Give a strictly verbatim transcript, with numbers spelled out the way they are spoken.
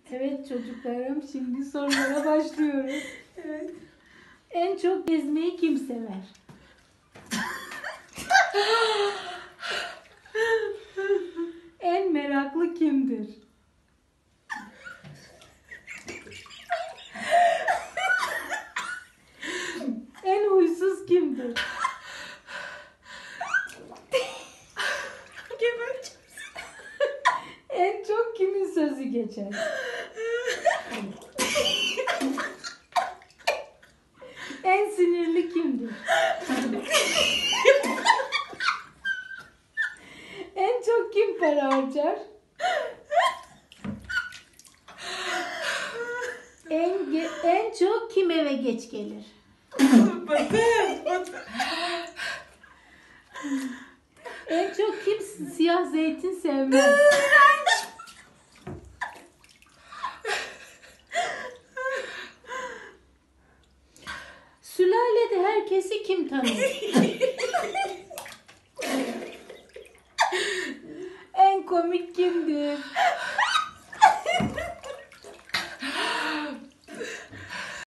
Evet çocuklarım, şimdi sorulara başlıyoruz. Evet. En çok gezmeyi kim sever? En meraklı kimdir? En huysuz kimdir? Gebereceğim. En çok kimin sözü geçer? En sinirli kimdir? En çok kim para harcar? En, ge- en çok kim eve geç gelir? Batır. Batır. En çok kim siyah zeytin sevmez? Sülalede herkesi kim tanır? En komik kimdir?